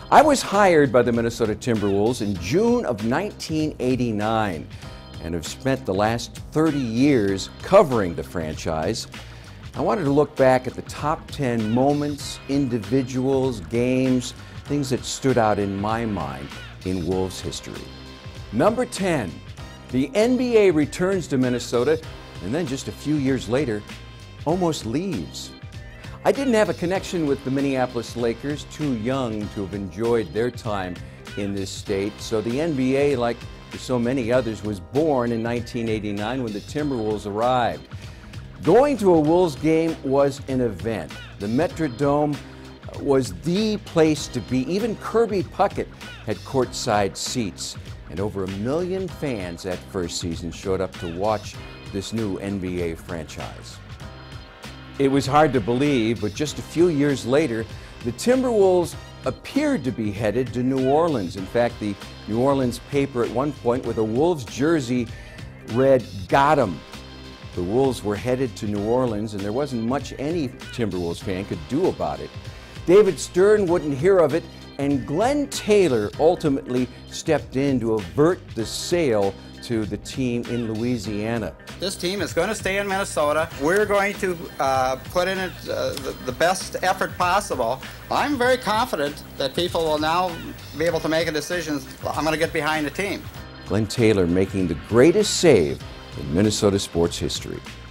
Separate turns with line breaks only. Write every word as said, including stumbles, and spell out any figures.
I was hired by the Minnesota Timberwolves in June of nineteen eighty-nine and have spent the last thirty years covering the franchise. I wanted to look back at the top ten moments, individuals, games, things that stood out in my mind in Wolves history. Number ten, the N B A returns to Minnesota and then just a few years later almost leaves. I didn't have a connection with the Minneapolis Lakers, too young to have enjoyed their time in this state, so the N B A, like so many others, was born in nineteen eighty-nine when the Timberwolves arrived. Going to a Wolves game was an event. The Metrodome was the place to be. Even Kirby Puckett had courtside seats, and over a million fans that first season showed up to watch this new N B A franchise. It was hard to believe, but just a few years later, the Timberwolves appeared to be headed to New Orleans. In fact, the New Orleans paper at one point with a Wolves jersey read, "Got 'em." The Wolves were headed to New Orleans, and there wasn't much any Timberwolves fan could do about it. David Stern wouldn't hear of it, and Glenn Taylor ultimately stepped in to avert the sale to the team in Louisiana.
This team is going to stay in Minnesota. We're going to uh, put in it, uh, the, the best effort possible. I'm very confident that people will now be able to make a decision. I'm going to get behind the team.
Glenn Taylor making the greatest save in Minnesota sports history.